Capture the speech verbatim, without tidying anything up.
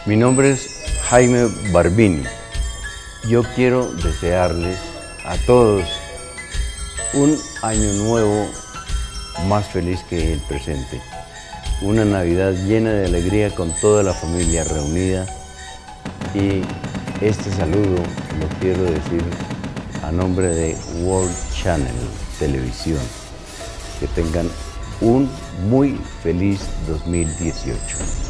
Mi nombre es Jaime Barbini. Yo quiero desearles a todos un año nuevo más feliz que el presente. Una Navidad llena de alegría con toda la familia reunida. Y este saludo lo quiero decir a nombre de World Channel Televisión. Que tengan un muy feliz dos mil dieciocho.